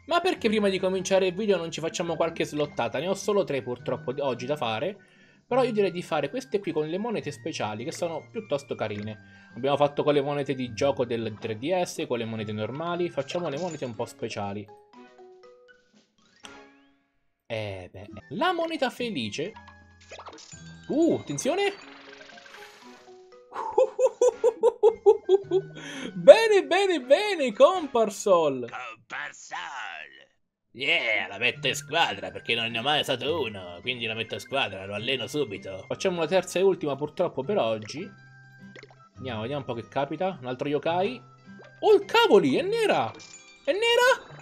Ma perché prima di cominciare il video non ci facciamo qualche slottata? Ne ho solo 3 purtroppo oggi da fare. Però io direi di fare queste qui con le monete speciali, che sono piuttosto carine. Abbiamo fatto con le monete di gioco del 3DS, con le monete normali. Facciamo le monete un po' speciali. Beh. La moneta felice. Attenzione. Bene, bene, bene, Comparsol. Comparsol! Yeah, la metto in squadra perché non ne ho mai usato uno, quindi la metto in squadra, lo alleno subito. Facciamo la terza e ultima purtroppo per oggi. Andiamo, vediamo un po' che capita. Un altro yokai. Oh, cavoli, è nera! È nera?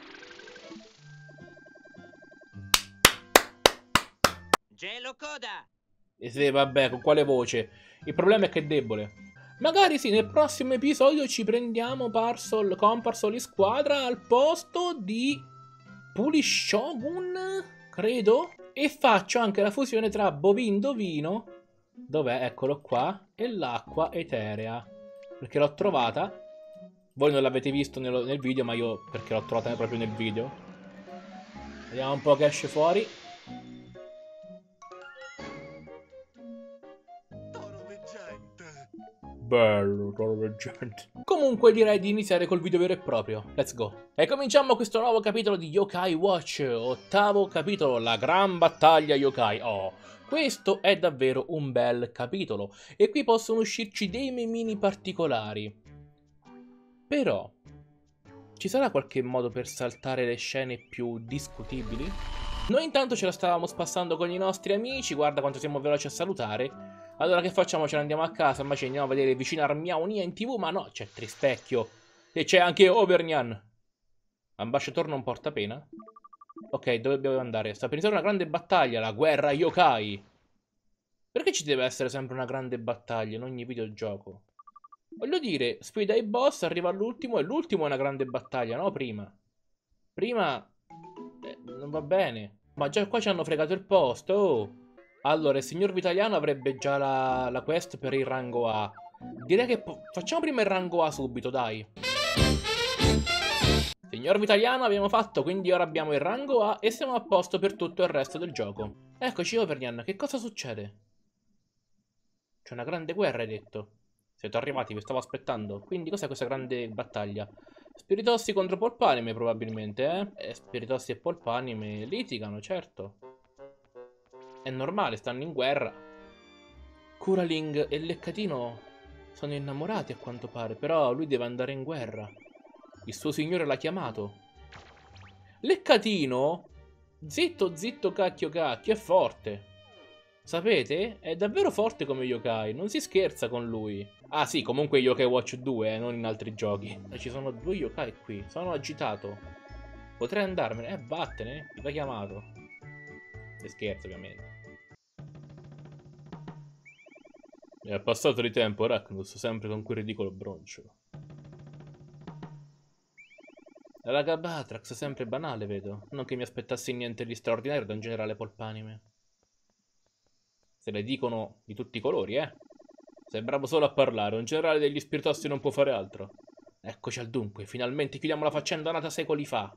Gelo coda! E se, vabbè, con quale voce? Il problema è che è debole. Magari sì, nel prossimo episodio ci prendiamo Comparsol in squadra al posto di Pulishogun, credo. E faccio anche la fusione tra Bovindovino, dov'è? Eccolo qua, e l'acqua eterea. Perché l'ho trovata. Voi non l'avete visto nel video, ma io perché l'ho trovata proprio nel video. Vediamo un po' che esce fuori. Toro veggente! Bello, toro veggente. Comunque direi di iniziare col video vero e proprio. Let's go. E cominciamo questo nuovo capitolo di Yokai Watch. Ottavo capitolo, la gran battaglia Yokai. Oh, questo è davvero un bel capitolo. E qui possono uscirci dei memini particolari. Però, ci sarà qualche modo per saltare le scene più discutibili? Noi intanto ce la stavamo spassando con i nostri amici, guarda quanto siamo veloci a salutare. Allora che facciamo? Ce ne andiamo a casa, ma ci andiamo a vedere vicino a Armiaunia in TV, ma no, c'è Trispecchio. E c'è anche Overnian. Ambasciatore non porta pena. Ok, dove dobbiamo andare? Sta per iniziare una grande battaglia, la guerra yokai. Perché ci deve essere sempre una grande battaglia in ogni videogioco? Voglio dire, sfida i boss, arriva all'ultimo e l'ultimo è una grande battaglia, no? Prima. Prima... non va bene. Ma già qua ci hanno fregato il posto, oh. Allora, il signor Vitaliano avrebbe già la quest per il rango A. Direi che facciamo prima il rango A subito, dai. Signor Vitaliano abbiamo fatto, quindi ora abbiamo il rango A e siamo a posto per tutto il resto del gioco. Eccoci, Overnian, che cosa succede? C'è una grande guerra, hai detto. Siete arrivati, vi stavo aspettando. Quindi cos'è questa grande battaglia? Spiritossi contro Polpanime, probabilmente, eh? Spiritossi e Polpanime litigano, certo. È normale, stanno in guerra. Curaling e Leccatino sono innamorati a quanto pare, però lui deve andare in guerra. Il suo signore l'ha chiamato. Leccatino? Zitto, zitto, cacchio, cacchio, è forte. Sapete? È davvero forte come yokai, non si scherza con lui. Ah sì, comunque Yokai Watch 2, non in altri giochi. Ci sono 2 yokai qui, sono agitato. Potrei andarmene, vattene, ti l'ha chiamato. E scherzo ovviamente. È passato di tempo, Arachnus, sempre con quel ridicolo broncio. La raga Batrax, sempre banale, vedo. Non che mi aspettassi niente di straordinario da un generale polpanime. Se le dicono di tutti i colori, eh? Sei bravo solo a parlare, un generale degli spiritossi non può fare altro. Eccoci al dunque, finalmente chiudiamo la faccenda nata secoli fa.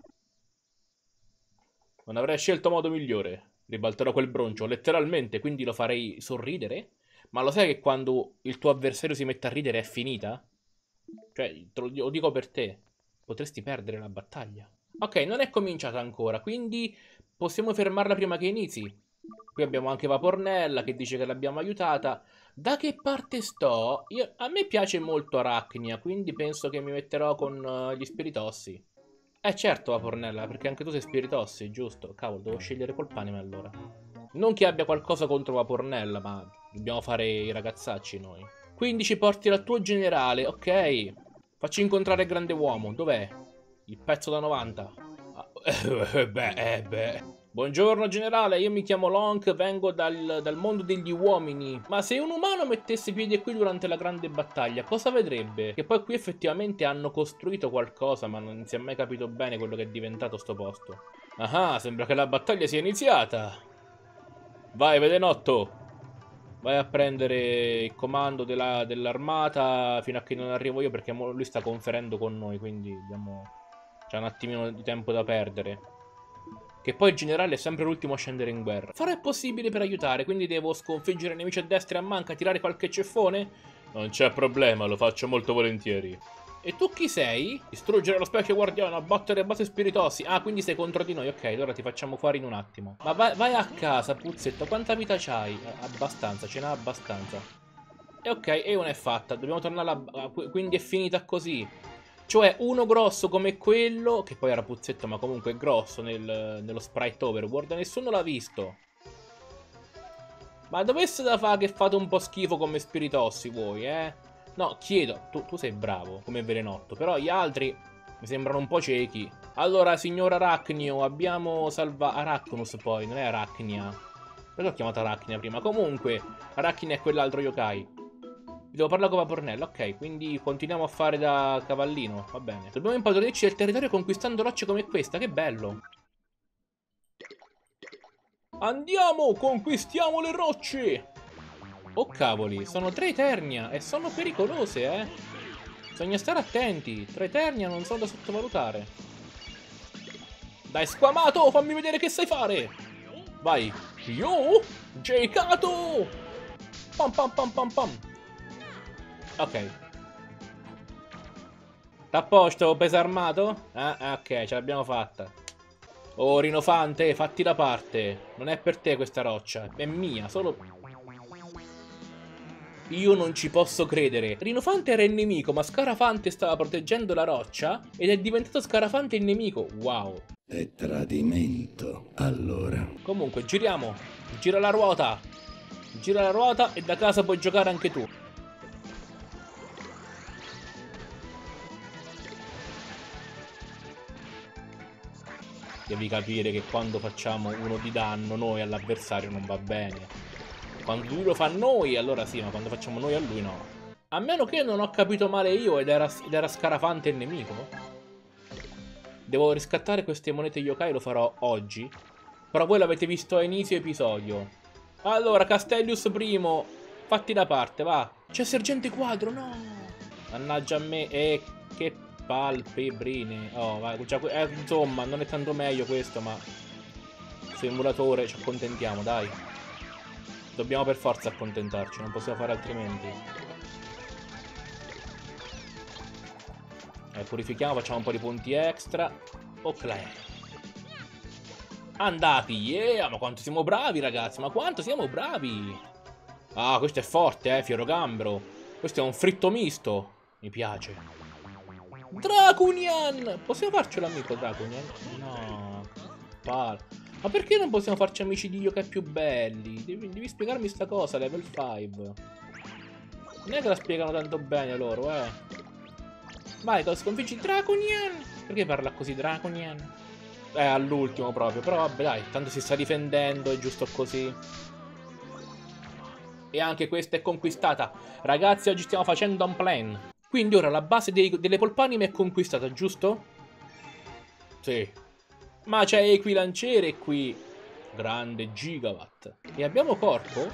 Non avrei scelto modo migliore. Ribalterò quel broncio, letteralmente, quindi lo farei sorridere? Ma lo sai che quando il tuo avversario si mette a ridere è finita? Cioè, lo dico per te. Potresti perdere la battaglia. Ok, non è cominciata ancora, quindi possiamo fermarla prima che inizi. Qui abbiamo anche Vapornella che dice che l'abbiamo aiutata. Da che parte sto? A me piace molto Arachnia, quindi penso che mi metterò con gli spiritossi. Certo, Vapornella, perché anche tu sei spiritossi, giusto? Cavolo, devo scegliere Polpanime allora. Non che abbia qualcosa contro Vapornella, ma dobbiamo fare i ragazzacci noi. Quindi ci porti dal tuo generale, ok. Facci incontrare il grande uomo, dov'è? Il pezzo da 90. Ah, beh. Buongiorno generale, io mi chiamo Lonk, vengo dal mondo degli uomini. Ma se un umano mettesse piede qui durante la grande battaglia, cosa vedrebbe? Che poi qui effettivamente hanno costruito qualcosa, ma non si è mai capito bene quello che è diventato sto posto. Ah, sembra che la battaglia sia iniziata. Vai, Vedenotto. Vai a prendere il comando dell'armata fino a che non arrivo io, perché lui sta conferendo con noi, quindi abbiamo C'è un attimino di tempo da perdere. Che poi il generale è sempre l'ultimo a scendere in guerra. Farò il possibile per aiutare, quindi devo sconfiggere i nemici a destra e a manca, tirare qualche ceffone? Non c'è problema, lo faccio molto volentieri. E tu chi sei? Distruggere lo specchio guardiano, abbattere base spiritossi. Ah, quindi sei contro di noi, ok, allora ti facciamo fuori in un attimo. Ma vai a casa, puzzetto, quanta vita c'hai? Abbastanza, ce n'ha abbastanza. E ok, e una è fatta, dobbiamo tornare quindi è finita così. Cioè, uno grosso come quello, che poi era puzzetto ma comunque è grosso nello sprite overworld, nessuno l'ha visto. Ma dovesse da fare che fate un po' schifo come spiritossi voi, eh? No, chiedo, tu sei bravo come Velenotto, però gli altri mi sembrano un po' ciechi. Allora, signor Arachnio, abbiamo salvato... Arachnus poi, non è Arachnia. Perché l'ho chiamato Arachnia prima? Comunque, Arachnia è quell'altro yokai. Devo parlare con Vapornella, ok, quindi continuiamo a fare da cavallino, va bene. Dobbiamo impadronirci del territorio conquistando rocce come questa, che bello. Andiamo, conquistiamo le rocce! Oh cavoli, sono 3 Eternia e sono pericolose, eh. Bisogna stare attenti, 3 Eternia non sono da sottovalutare. Dai squamato, fammi vedere che sai fare! Vai! Yo! Geikato! Pam pam pam pam pam! Ok. Sta a posto, peso armato? Ah, ok, ce l'abbiamo fatta. Oh, Rinofante, fatti da parte. Non è per te questa roccia, è mia, solo... Io non ci posso credere. Rinofante era il nemico, ma Scarafante stava proteggendo la roccia ed è diventato Scarafante il nemico. Wow. È tradimento, allora. Comunque, giriamo. Gira la ruota. Gira la ruota e da casa puoi giocare anche tu. Devi capire che quando facciamo uno di danno noi all'avversario non va bene. Quando lui lo fa a noi, allora sì, ma quando facciamo noi a lui no. A meno che non ho capito male io ed era Scarafante il nemico. Devo riscattare queste monete yokai, lo farò oggi. Però voi l'avete visto a inizio episodio. Allora, Castellius primo, fatti da parte, va. C'è Sergente Quadro, no. Mannaggia a me, che palpebrine. Oh, vai, insomma, non è tanto meglio questo, ma... Su emulatore ci accontentiamo, dai. Dobbiamo per forza accontentarci, non possiamo fare altrimenti. Purifichiamo, facciamo un po' di punti extra. Ok. Andati, yeah! Ma quanto siamo bravi, ragazzi! Ma quanto siamo bravi! Ah, questo è forte, Fiorogambro. Questo è un fritto misto. Mi piace. Draconian! Possiamo farcelo amico, Draconian? No. Ma perché non possiamo farci amici di yokai più belli? Devi spiegarmi sta cosa, level 5. Non è che la spiegano tanto bene loro, Vai, sconfiggi Draconian! Perché parla così Draconian? All'ultimo proprio. Però vabbè, dai, tanto si sta difendendo, è giusto così. E anche questa è conquistata. Ragazzi, oggi stiamo facendo un plan. Quindi ora la base delle polpanime è conquistata, giusto? Sì. Ma c'è Equilanciere qui. Grande Gigawatt. E abbiamo corpo?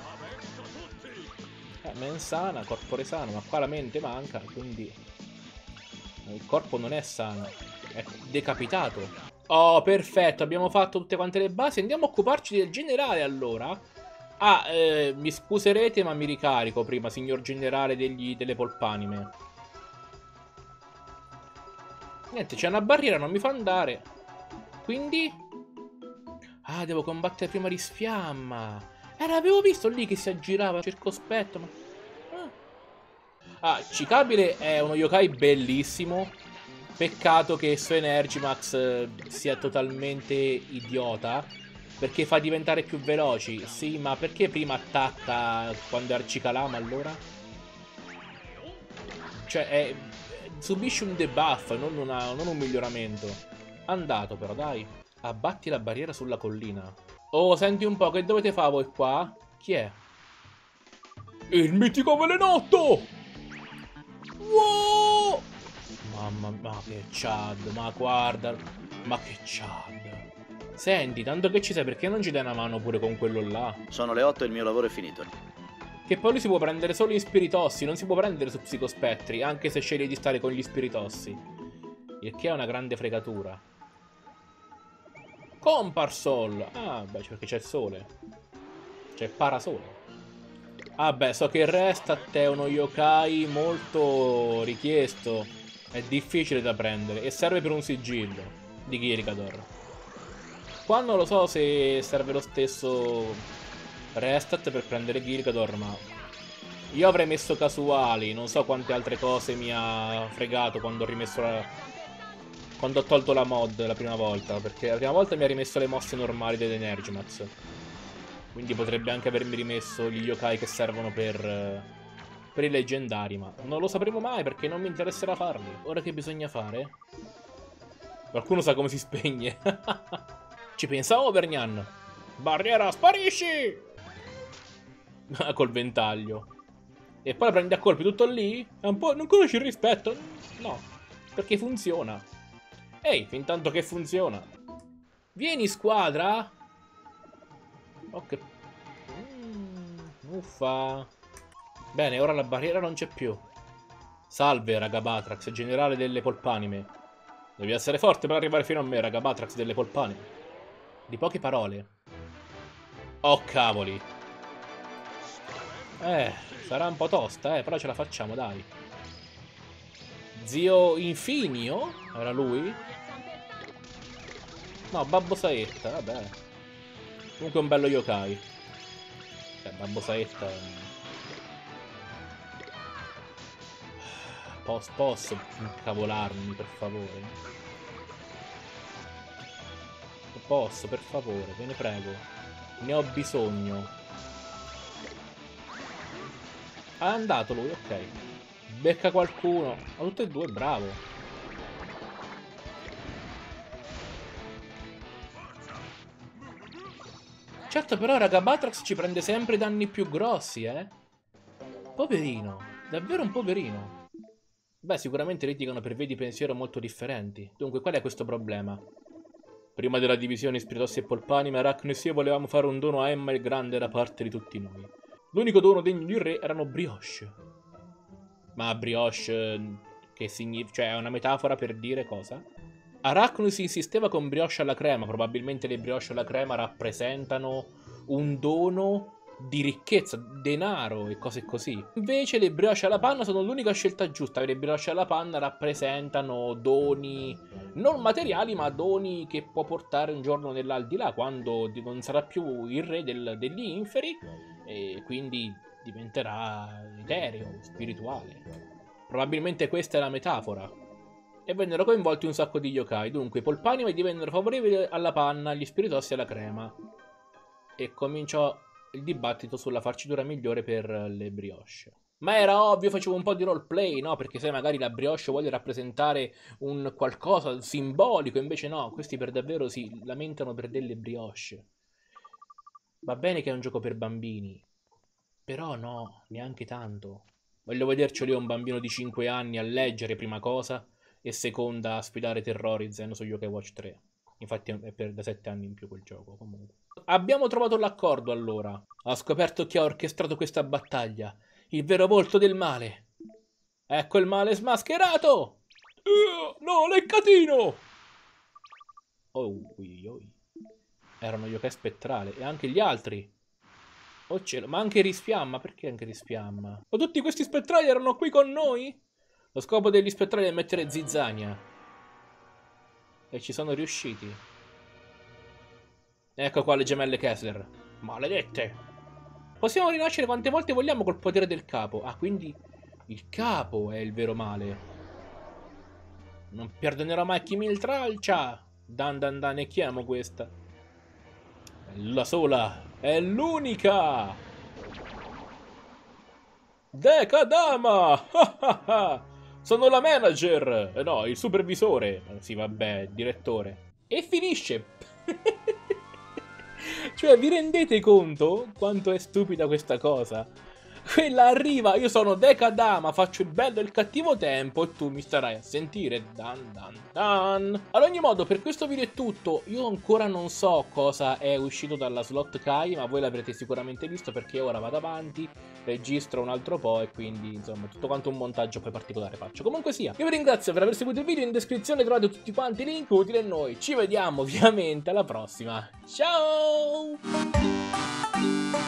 Mensana, corpore sano. Ma qua la mente manca, quindi... Il corpo non è sano. È decapitato. Oh, perfetto. Abbiamo fatto tutte quante le basi. Andiamo a occuparci del generale, allora. Ah, mi scuserete, ma mi ricarico prima, signor generale delle polpanime. Niente, c'è una barriera, non mi fa andare. Quindi... Ah, devo combattere prima di Sfiamma. L'avevo visto lì che si aggirava circospetto, ma... Cicabile è uno yokai bellissimo. Peccato che su Energimax sia totalmente idiota, perché fa diventare più veloci. Sì, ma perché prima attacca quando è Arcicalama, allora? Cioè, subisce un debuff, non un miglioramento. Andato però, dai. Abbatti la barriera sulla collina. Oh, senti un po', che dovete fare voi qua? Chi è? Il mitico Velenotto! Wow! Mamma mia, che Chad, ma guarda, ma che Chad. Senti, tanto che ci sei, perché non ci dai una mano pure con quello là? Sono le 8 e il mio lavoro è finito. Che poi lui si può prendere solo in spiritossi, non si può prendere su psicospettri, anche se sceglie di stare con gli spiritossi. Il che è una grande fregatura. Comparsol! Ah, beh, perché c'è il sole. C'è il parasole. Ah, beh, so che il Restat è uno yokai molto richiesto. È difficile da prendere. E serve per un sigillo di Kirikador. Qua non lo so se serve lo stesso Restat per prendere Kirikador, ma io avrei messo casuali. Non so quante altre cose mi ha fregato quando ho rimesso quando ho tolto la mod la prima volta. Perché la prima volta mi ha rimesso le mosse normali dell'Energimax. Quindi potrebbe anche avermi rimesso gli yokai che servono per i leggendari. Ma non lo sapremo mai perché non mi interesserà farli. Ora che bisogna fare? Qualcuno sa come si spegne. Ci pensavo, Vergnan. Barriera, sparisci! Col ventaglio. E poi la prendi a colpi tutto lì? È un po'... Non conosci il rispetto? No, perché funziona. Ehi, fin tanto che funziona. Vieni, squadra! Oh, che... uffa. Bene, ora la barriera non c'è più. Salve, Ragabatrax, generale delle polpanime. Devi essere forte per arrivare fino a me, Ragabatrax delle polpanime. Di poche parole. Oh, cavoli. Sarà un po' tosta, però ce la facciamo, dai. Zio Infinio? Era lui? No, Babbo Saetta, vabbè. Comunque un bello yokai. Babbo Saetta... Posso incavolarmi, per favore? Posso, per favore, ve ne prego. Ne ho bisogno. È andato lui, ok. Becca qualcuno. Ma tutte e due, bravo. Certo, però Ragabatrax ci prende sempre danni più grossi, eh? Poverino. Davvero un poverino. Beh, sicuramente litigano per vie di pensiero molto differenti. Dunque, qual è questo problema? Prima della divisione Spiritossi e Polpanime, Arachnus e io volevamo fare un dono a Emma il Grande da parte di tutti noi. L'unico dono degno di re erano brioche. Ma brioche... che significa... cioè è una metafora per dire cosa? Arachnus insisteva con brioche alla crema. Probabilmente le brioche alla crema rappresentano un dono di ricchezza, denaro e cose così. Invece le brioche alla panna sono l'unica scelta giusta. Le brioche alla panna rappresentano doni non materiali, ma doni che può portare un giorno nell'aldilà, quando non sarà più il re degli inferi e quindi diventerà etereo, spirituale. Probabilmente questa è la metafora. E vennero coinvolti un sacco di yokai. Dunque i polpanime divennero favorevoli alla panna, gli spiritossi alla crema. E cominciò il dibattito sulla farcitura migliore per le brioche. Ma era ovvio, facevo un po' di roleplay, no? Perché se magari la brioche vuole rappresentare un qualcosa simbolico, invece no, questi per davvero si lamentano per delle brioche. Va bene che è un gioco per bambini, però no, neanche tanto. Voglio vedercelo io un bambino di 5 anni a leggere prima cosa e seconda a sfidare Terrorizen su Yokai Watch 3. Infatti è per da 7 anni in più quel gioco, comunque. Abbiamo trovato l'accordo allora. Ho scoperto chi ha orchestrato questa battaglia. Il vero volto del male. Ecco il male smascherato! No, leccatino! Oh, ui. Erano yokai spettrale. E anche gli altri. Oh cielo, ma anche Risfiamma. Perché anche Risfiamma? Ma tutti questi spettrali erano qui con noi? Lo scopo degli spettrali è mettere zizzania. E ci sono riusciti. Ecco qua le gemelle Kessler. Maledette! Possiamo rinascere quante volte vogliamo col potere del capo. Ah, quindi il capo è il vero male. Non perdonerò mai chi mi iltralcia. Dan, ne chiamo questa. È la sola. È l'unica. Dekadama! Sono la manager! No, il supervisore. Sì, vabbè, direttore. E finisce. Cioè, vi rendete conto quanto è stupida questa cosa? quella arriva, io sono Dekadama, faccio il bello e il cattivo tempo e tu mi starai a sentire. Dan dan dan. Ad ogni modo, per questo video è tutto. Io ancora non so cosa è uscito dalla slot Kai, ma voi l'avrete sicuramente visto perché ora vado avanti, registro un altro po' e quindi insomma tutto quanto un montaggio poi particolare faccio. Comunque sia, io vi ringrazio per aver seguito il video, in descrizione trovate tutti quanti i link utili a noi. Ci vediamo ovviamente alla prossima. Ciao!